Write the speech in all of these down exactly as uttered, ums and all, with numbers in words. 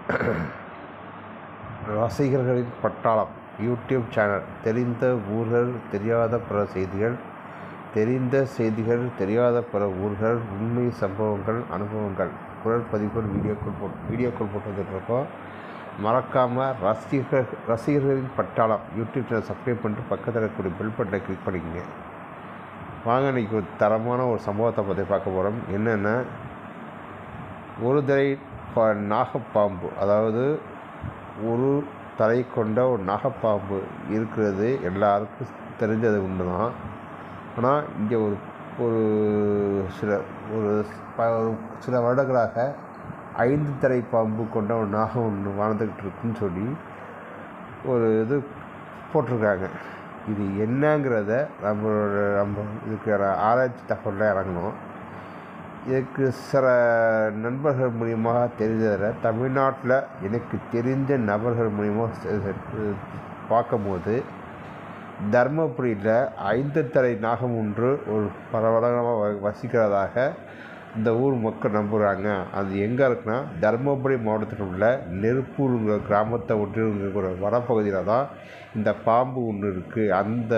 ரசிகர்களின் பட்டாளம் YouTube channel. தெரிந்த ஊர்கள், தெரியாத பிற செய்திகள், தெரிந்த செய்திகள், தெரியாத பிற ஊர்கள், உண்மை சம்பவங்கள், அனுபவங்கள், குரல் பதிவுகள், வீடியோக்கள் போட்டு வீடியோக்கள் போட்டு வந்துட்டுருக்கோம். மறக்காமல் ரசிகர்கள் ரசிகர்களின் பட்டாளம் யூடியூப் சேனல் சப்ஸ்கிரைப் பண்ணிட்டு பக்கத்தில் இருக்கக்கூடிய பெல் பட்டனை கிளிக் பண்ணிக்கோங்க. வாங்க, இன்றைக்கி ஒரு தரமான ஒரு சம்பவத்தை பற்றி பார்க்க போகிறோம். என்னென்னா, ஒரு தலை பா நாகப்பாம்பு, அதாவது ஒரு தலை கொண்ட ஒரு நாகப்பாம்பு இருக்கிறது எல்லாருக்கும் தெரிஞ்சது உண்டு தான். ஆனால் இங்கே ஒரு ஒரு சில ஒரு சில வருடங்களாக ஐந்து தலை பாம்பு கொண்ட ஒரு நாகம் ஒன்று வாழ்ந்துக்கிட்டு இருக்குன்னு சொல்லி ஒரு இது போட்டிருக்காங்க. இது என்னங்கிறத நம்மளோட நம்ம இதுக்கு ஆராய்ச்சி தகவலில் இறங்கணும். இதுக்கு சில நண்பர்கள் மூலியமாக தெரிஞ்சதில் தமிழ்நாட்டில் எனக்கு தெரிஞ்ச நபர்கள் மூலியமாக பார்க்கும்போது, தர்மபுரியில் ஐந்து தலை நாகம் ஒன்று ஒரு பரவலாக வசிக்கிறதாக இந்த ஊர் மக்கள் நம்புகிறாங்க. அது எங்கே இருக்குன்னா, தர்மபுரி மாவட்டத்தில் உள்ள நெருப்பூருங்கிற கிராமத்தை ஒன்றிய வனப்பகுதியில் தான் இந்த பாம்பு ஒன்று இருக்குது. அந்த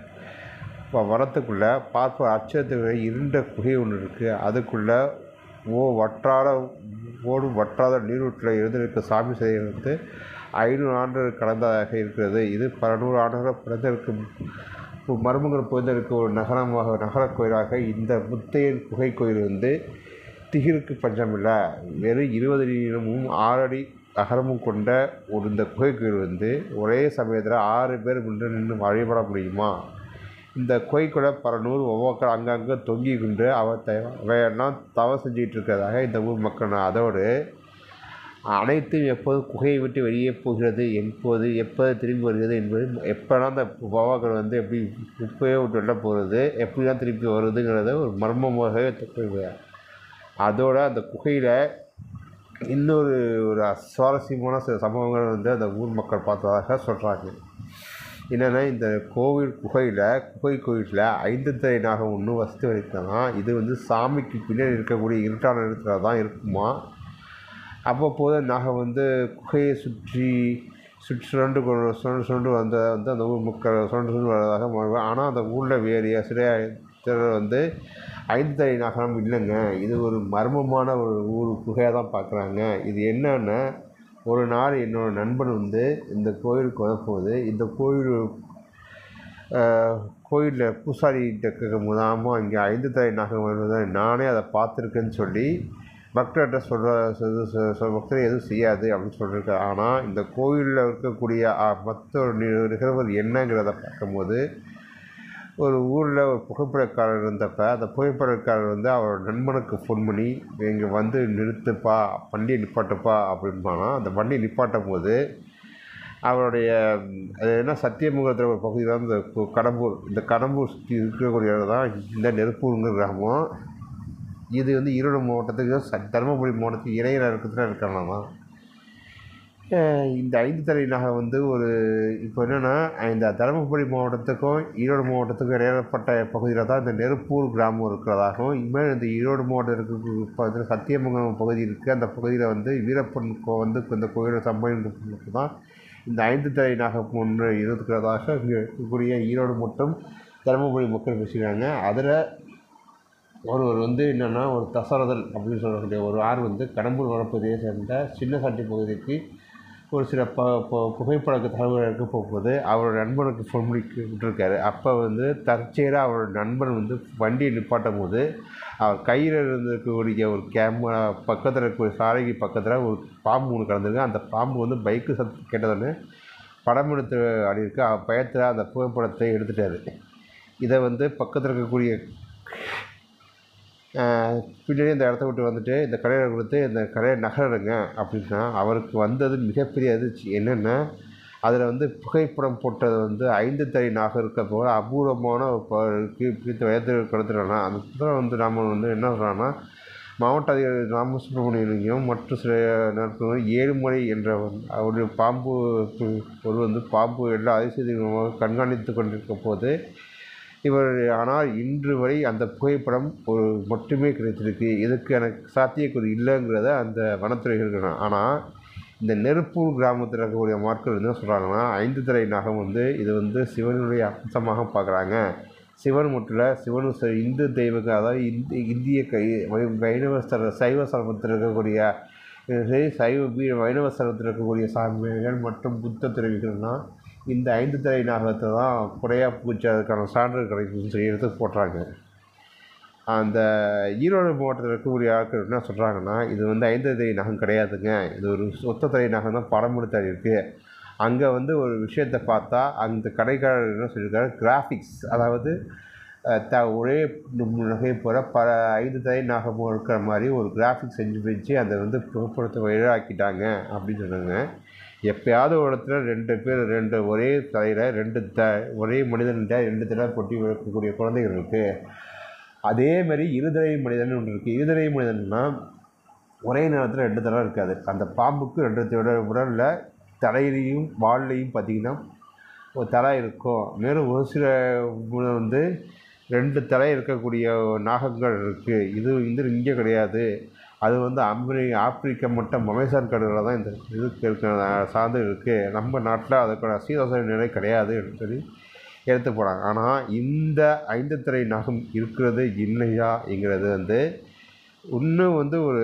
வரத்துக்குள்ளே பார்ப்ப அச்சத்துக்கு இருண்ட குகை ஒன்று இருக்குது. அதுக்குள்ளே ஓ வற்றாத ஓடும் வற்றாத நீரூற்றில் இருந்திருக்க சாமி சிலை வந்து ஐநூறு ஆண்டுகள் கடந்ததாக இருக்கிறது. இது பல நூறு ஆண்டுகள் பிறந்திருக்கும் மர்மங்கள் புரிந்திருக்க ஒரு நகரமாக நகர கோயிலாக இந்த முத்தையன் குகை கோயில் வந்து திகிருக்கு பஞ்சமில்லை. வெறும் இருபது நீளமும் ஆறு அடி அகரமும் கொண்ட ஒரு இந்த குகை கோயில் வந்து ஒரே சமயத்தில் ஆறு பேர் முன்று நின்று வழிபட முடியுமா? இந்த கோயில்குள்ள பல நூறு ஒவ்வொருக்கள் அங்கங்கே தொங்கி கொண்டு அவ த அவையெல்லாம் தவம் செஞ்சுக்கிட்டு இருக்கிறதாக இந்த ஊர் மக்கள். அதோடு அனைத்தும் எப்போது குகையை விட்டு வெளியே போகிறது, எப்போது எப்போது திரும்பி வருகிறது என்பது, எப்போலாம் அந்த பவாக்கள் வந்து எப்படி குப்பையை விட்டு வெளில போகிறது, எப்படி தான் திருப்பி வருதுங்கிறத ஒரு மர்மமாகவே தப்பு. அதோட அந்த குகையில் இன்னொரு ஒரு சுவாரஸ்யமான சில சம்பவங்கள் வந்து அந்த ஊர் மக்கள் பார்த்ததாக சொல்கிறாங்க. என்னென்னா, இந்த கோவில் குகையில் குகை கோயிலில் ஐந்து தலை நாகம் ஒன்று வசித்து வரைக்கும்னா, இது வந்து சாமிக்கு பின்னாடி இருக்கக்கூடிய இருட்டான இடத்துல தான் இருக்குமா. அவ்வப்போது நாகம் வந்து குகையை சுற்றி சுற்றி சுரண்டு சுரண்டு சுரண்டு வந்த வந்து அந்த ஊர் மக்கள் சுரண்டு சுரண்டு வரதாக. ஆனால் அந்த ஊரில் வேறு சில திறர் வந்து ஐந்து தலை நாகம் இல்லைங்க, இது ஒரு மர்மமான ஒரு ஊர் குகையாக தான் பார்க்குறாங்க. இது என்னன்னா, ஒரு நாள் என்னோடய நண்பன் வந்து இந்த கோயிலுக்கு வரப்போகுது. இந்த கோயில் கோயிலில் பூசாரிகிட்ட கேட்கும்போது, ஆமாம் இங்கே ஐந்து தலை நாகம் வருவது நானே அதை பார்த்துருக்கேன்னு சொல்லி பக்தர்கிட்ட சொல்கிற பக்தரை எதுவும் செய்யாது அப்படின்னு சொல்லியிருக்காரு. ஆனால் இந்த கோயிலில் இருக்கக்கூடிய மற்ற ஒரு நிகழ்வுகள் என்னங்கிறத பார்க்கும்போது, ஒரு ஊரில் ஒரு புகைப்படக்காரர் இருந்தப்போ அந்த புகைப்படக்காரர் வந்து அவரோட நண்பனுக்கு ஃபோன் பண்ணி, இங்கே வந்து நிறுத்துப்பா, வண்டியை நிப்பாட்டுப்பா அப்படின்பானா. அந்த வண்டியை நிப்பாட்டும் போது அவருடைய அது என்ன சத்தியமுகத்தில் ஒரு பகுதி தான் இந்த கடம்பூர். இந்த கடம்பூர் சுற்றி இருக்கக்கூடிய தான் இந்த நெருப்பூருங்கிற கிராமம். இது வந்து ஈரோடு மாவட்டத்துக்கு ச தருமபுரி மாவட்டத்துக்கு இடையில இருக்கிறதுல இருக்கலாம். இந்த ஐந்து தலை நாகம் வந்து ஒரு இப்போ என்னென்னா, இந்த தருமபுரி மாவட்டத்துக்கும் ஈரோடு மாவட்டத்துக்கும் இடையிடப்பட்ட பகுதியில் தான் இந்த நெருப்பூர் கிராமம் இருக்கிறதாகவும், இனிமேல் இந்த ஈரோடு மாவட்டத்துக்கு சத்தியமங்கலம் பகுதி இருக்குது. அந்த பகுதியில் வந்து வீரப்பன் கோ வந்து இந்த கோயிலை சம்பவம் தான் இந்த ஐந்து தலை நாகம் ஒன்று இருக்கிறதாக இங்கே இருக்கக்கூடிய ஈரோடு மற்றும் தருமபுரி மக்கள் பேசுகிறாங்க. அதில் ஒருவர் வந்து என்னென்னா, ஒரு தசரதன் அப்படின்னு சொல்லக்கூடிய ஒரு ஆறு வந்து கடம்பூர் வனப்பகுதியை சேர்ந்த சின்னசாட்டி பகுதிக்கு ஒரு சில ப புகைப்படக்கு தகவல் எடுக்க போகும்போது அவரோட நண்பனுக்கு ஃபோன் பண்ணி விட்டுருக்காரு. அப்போ வந்து தற்செயலாக அவரோட நண்பன் வந்து வண்டியை நிப்பாட்டும் போது அவர் கையில் இருந்திருக்கக்கூடிய ஒரு கேமரா பக்கத்தில் இருக்கக்கூடிய சாலைக்கு பக்கத்தில் ஒரு பாம்பு ஒன்று கலந்துருக்கு. அந்த பாம்பு வந்து பைக்கு சத்து கேட்டதுன்னு படம் எடுத்து ஆடி இருக்கு. பயத்தில் அந்த புகைப்படத்தை எடுத்துட்டார். இதை வந்து பக்கத்தில் இருக்கக்கூடிய பின்னாடி இந்த இடத்த விட்டு வந்துட்டு இந்த கடையில் கொடுத்து இந்த கடையை நகருங்க அப்படின்னா, அவருக்கு வந்தது மிகப்பெரிய அதிர்ச்சி. என்னென்னா, அதில் வந்து புகைப்படம் போட்டது வந்து ஐந்து தலை நாகம் இருக்க போக அபூர்வமான பிடித்த வயது கொடுத்துட்டோன்னா, அந்த புத்தகம் வந்து நாம் வந்து என்ன சொல்கிறாங்கன்னா, மாவட்ட அதிகாரி ராம சுப்பிரமணியனையும் மற்றும் சில நாட்கள் ஏழுமலை என்ற அவருடைய பாம்பு ஒரு வந்து பாம்பு எல்லா அதிசயமாக கண்காணித்து கொண்டிருக்க போது இவர் ஆனால் இன்று வரை அந்த புகைப்படம் ஒரு மட்டுமே கிடைத்திருக்கு. இதுக்கு எனக்கு சாத்தியக்கூறு இல்லைங்கிறத அந்த வனத்துறை இருக்கிறான். ஆனால் இந்த நெருப்பூர் கிராமத்தில் இருக்கக்கூடிய மார்கள் என்ன சொல்கிறாங்கன்னா, ஐந்து தலை நாகம் வந்து இது வந்து சிவனுடைய அம்சமாக பார்க்குறாங்க. சிவன் மட்டும் இல்லை, சிவனு இந்து தெய்வங்கள், அதாவது இந்தி இந்திய கை வைணவ ஸ்தல சைவ சமயத்தில் இருக்கக்கூடிய சரி சைவ வீ வைணவ ஸ்தலத்தில் இருக்கக்கூடிய சாமிகள் மற்றும் புத்த துறவிகள்னால் இந்த ஐந்து தலை நாகத்தை தான் குறையாக பூச்சி அதுக்கான சான்று கிடைக்குதுன்னு சொல்லி எடுத்து போடுறாங்க. அந்த ஈரோடு மாவட்டத்தில் இருக்கக்கூடிய ஆட்கள் என்ன சொல்கிறாங்கன்னா, இது வந்து ஐந்து தலை நாகம் கிடையாதுங்க, இது ஒரு ஒத்த தலை நாகம் தான் படம் எடுத்தாடி இருக்குது. அங்கே வந்து ஒரு விஷயத்தை பார்த்தா அந்த கடைக்காரர் என்ன சொல்லியிருக்காரு, கிராஃபிக்ஸ், அதாவது த ஒரே நகை போல பல ஐந்து தலை நாகமும் இருக்கிற மாதிரி ஒரு கிராஃபிக்ஸ் செஞ்சு வச்சு அதை வந்து புகைப்படத்தை வைரலாக்கிட்டாங்க அப்படின்னு சொன்னாங்க. எப்போயாவது ஒரு இடத்துல ரெண்டு பேர் ரெண்டு ஒரே தலையில் ரெண்டு த ஒரே மனிதன்கிட்ட ரெண்டு தலை பொட்டி வைக்கக்கூடிய குழந்தைகள் இருக்குது. அதேமாதிரி இருதலை மனிதன் ஒன்று இருக்குது. இருதலை மனிதன்னா ஒரே நேரத்தில் ரெண்டு தலை இருக்காது. அந்த பாம்புக்கு ரெண்டு உடலில் தலையிலையும் வால்லையும் பார்த்திங்கன்னா ஒரு தலை இருக்கும். மேலும் ஒரு சில வந்து ரெண்டு தலை இருக்கக்கூடிய நாகங்கள் இருக்குது. இது வந்து இங்கே கிடையாது. அது வந்து அமெரி ஆப்பிரிக்கா மற்றும் அமேசான் காடுகளில் தான் இந்த இது இருக்க சார்ந்து இருக்குது. நம்ம நாட்டில் அதுக்கான சீதோசன நிலை கிடையாது அப்படின்னு சொல்லி எடுத்து போனாங்க. ஆனால் இந்த ஐந்து தலை நாகம் இருக்கிறது இல்லையாங்கிறது வந்து இன்னும் வந்து ஒரு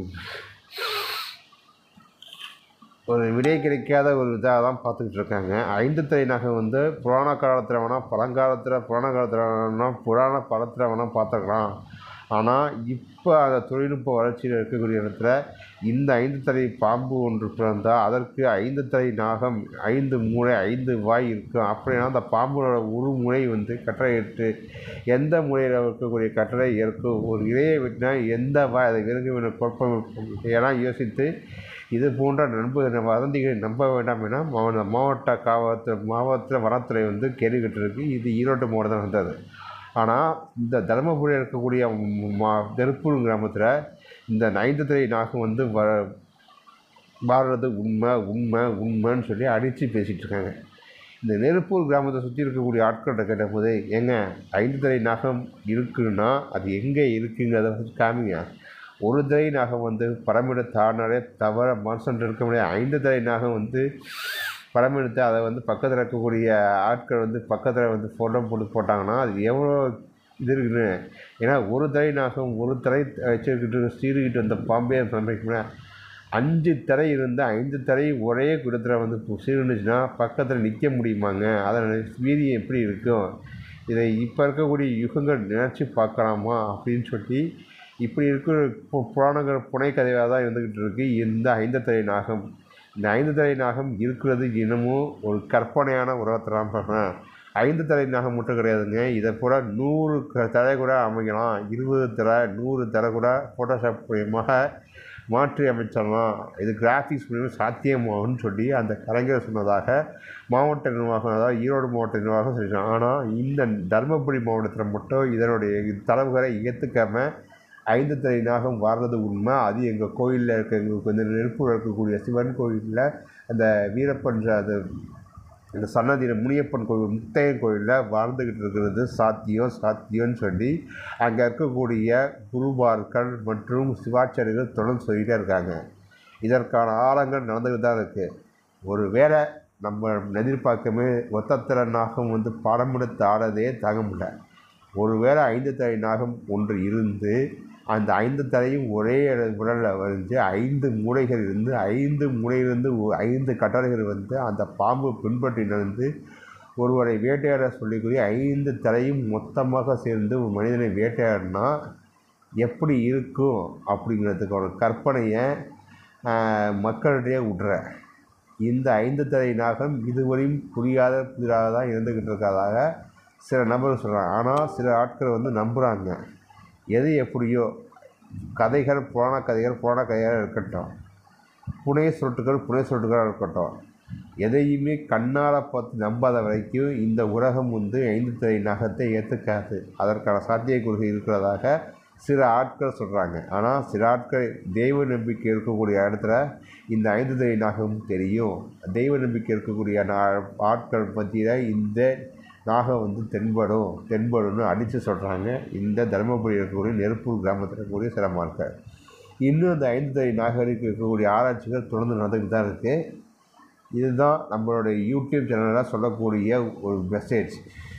ஒரு விடை கிடைக்காத ஒரு இதாக தான் பார்த்துக்கிட்டு இருக்காங்க. ஐந்து தலை நாகம் வந்து புராண காலத்தில் வேணால் பழங்காலத்தில் புராண காலத்தில் வேணால் புராண படத்தில் வேணால் பார்த்துக்கலாம். ஆனால் இப்போ அந்த தொழில்நுட்ப வளர்ச்சியில் இருக்கக்கூடிய இடத்துல இந்த ஐந்து தலை பாம்பு ஒன்று பிறந்தால் அதற்கு ஐந்து தலை நாகம் ஐந்து மூளை ஐந்து வாய் இருக்கும். அப்படின்னா அந்த பாம்போட ஒரு முனை வந்து கட்டளையிட்டு எந்த முனையில் இருக்கக்கூடிய கட்டளை இருக்கும், ஒரு இலையை வெட்டினா எந்த வாய் அதை விரும்பி குழப்பம் என யோசித்து இது போன்ற நண்பு வதந்திகளை நம்ப வேண்டாம் என மாவட்ட காவல்துறை மாவட்ட வனத்துறை வந்து கேள்வி கேட்டிருக்கு. இது ஈரோடு மாவட்டத்தில் வந்தது. ஆனால் இந்த தருமபுரியில் இருக்கக்கூடிய மா நெருப்பூர் கிராமத்தில் இந்த ஐந்து தலை நாகம் வந்து வ வாழ்றது உண்மை உண்மை உண்மைன்னு சொல்லி அடித்து பேசிகிட்டு இருக்காங்க. இந்த நெருப்பூர் கிராமத்தை சுற்றி இருக்கக்கூடிய ஆட்கள்கிட்ட கேட்டபோது, ஏங்க ஐந்து தலை நாகம் இருக்குன்னா அது எங்கே இருக்குங்கிறத வச்சு காமிங்க. ஒரு தலை நாகம் வந்து படமெடு தானாலே தவிர மனுஷன் இருக்க முடியாது. ஐந்து தலை நாகம் வந்து படம் எடுத்து அதை வந்து பக்கத்தில் இருக்கக்கூடிய ஆட்கள் வந்து பக்கத்தில் வந்து ஃபோட்டோ போட்டு போட்டாங்கன்னா அது எவ்வளோ இது இருக்குன்னு. ஏன்னா ஒரு தலை நாகம் ஒரு தலை வச்சுக்கிட்டு சீருக்கிட்டு வந்த பாம்பே சமைக்கணும். அஞ்சு தலை இருந்து ஐந்து தலை ஒரே குடத்தில் வந்து சீருந்துச்சுன்னா பக்கத்தில் நிற்க முடியுமாங்க? அதோட வீரியம் எப்படி இருக்கும்? இதை இப்போ இருக்கக்கூடிய யுகங்கள் நினச்சி பார்க்கலாமா அப்படின்னு சொல்லி இப்படி இருக்கிற புராணங்கள் புனைக்கதையாக தான் இருந்துக்கிட்டு இருக்குது இந்த ஐந்து தலை நாகம். இந்த ஐந்து தலை நாகம் இருக்கிறது இன்னமும் ஒரு கற்பனையான உலகத்தில் தான் பார்க்குறேன். ஐந்து தலை நாகம் மட்டும் கிடையாதுங்க, இதை கூட நூறு க தலை கூட அமைக்கலாம். இருபது தலை நூறு தலை கூட ஃபோட்டோஷாப் மூலமாக மாற்றி அமைச்சிடலாம். இது கிராஃபிக்ஸ் மூலியமாக சாத்தியமாகும்னு சொல்லி அந்த கலைஞர் சொன்னதாக மாவட்ட நிர்வாகம், அதாவது ஈரோடு மாவட்ட நிர்வாகம் சொல்லிட்டாங்க. ஆனால் இந்த தருமபுரி மாவட்டத்தில் மட்டும் இதனுடைய தரவுகளை ஏற்றுக்காமல் ஐந்து தலை நாகம் வாழ்றது உண்மை. அது எங்கள் கோயிலில் இருக்க எங்களுக்கு வந்து நெருப்பூர் இருக்கக்கூடிய சிவன் கோயிலில் அந்த வீரப்பன் அது இந்த சன்னதியில் முனியப்பன் கோயில் முத்தையன் கோயிலில் வாழ்ந்துக்கிட்டு இருக்கிறது சாத்தியம் சாத்தியம்னு சொல்லி அங்கே இருக்கக்கூடிய குருமார்கள் மற்றும் சிவாச்சாரிகள் தொடர்ந்து சொல்லிகிட்டே இருக்காங்க. இதற்கான ஆழங்கள் நடந்துக்கிட்டு தான் இருக்குது. ஒரு வேளை நம்ம எதிர்பார்க்கமே ஒத்தத்திர நாகம் வந்து படம் எடுத்து ஆடதே தாங்க முடியல. ஒருவேளை ஐந்து தலை நாகம் ஒன்று இருந்து அந்த ஐந்து தலையும் ஒரே உடலில் வந்து ஐந்து மூளைகள் இருந்து ஐந்து மூளையிலிருந்து ஐந்து கட்டளைகள் வந்து அந்த பாம்பு பின்பற்றி நடந்து ஒருவரை வேட்டையாட சொல்லிக்கூடிய ஐந்து தலையும் மொத்தமாக சேர்ந்து ஒரு மனிதனை வேட்டையாடினா எப்படி இருக்கும் அப்படிங்கிறதுக்கு ஒரு கற்பனையை மக்களிடையே விட்ற. இந்த ஐந்து தலை நாகம் இதுவரையும் புரியாத புதிராக தான் இருந்துக்கிட்டு இருக்காதாக சில நபர்கள் சொல்கிறாங்க. ஆனால் சில ஆட்கள் வந்து நம்புகிறாங்க. எது எப்படியோ கதைகள் புராண கதைகள் புராண கதையாக இருக்கட்டும், புனைய சொட்டுகள் புனைய சொட்டுகளாக இருக்கட்டும், எதையுமே கண்ணால் பார்த்து நம்பாத வரைக்கும் இந்த உலகம் வந்து ஐந்து தலை நாகத்தை ஏற்றுக்காது. அதற்கான சாத்தியக்கூறுகள் இருக்கிறதாக சில ஆட்கள் சொல்கிறாங்க. ஆனால் சில ஆட்கள் தெய்வ நம்பிக்கை இருக்கக்கூடிய இடத்துல இந்த ஐந்து தலை நாகம் தெரியும். தெய்வ நம்பிக்கை இருக்கக்கூடிய ஆட்கள் பற்றியில் இந்த நாகம் வந்து தென்படும் தென்படும்னு அடித்து சொல்கிறாங்க இந்த தருமபுரி இருக்கக்கூடிய நெருப்பூர் கிராமத்தில் இருக்கக்கூடிய சில மக்கள். இன்னும் அந்த ஐந்து தலை நாகரிகம் இருக்கக்கூடிய ஆராய்ச்சிகள் தொடர்ந்து நடந்துக்கிட்டு தான் இருக்குது. இதுதான் நம்மளுடைய யூடியூப் சேனலில் சொல்லக்கூடிய ஒரு மெசேஜ்.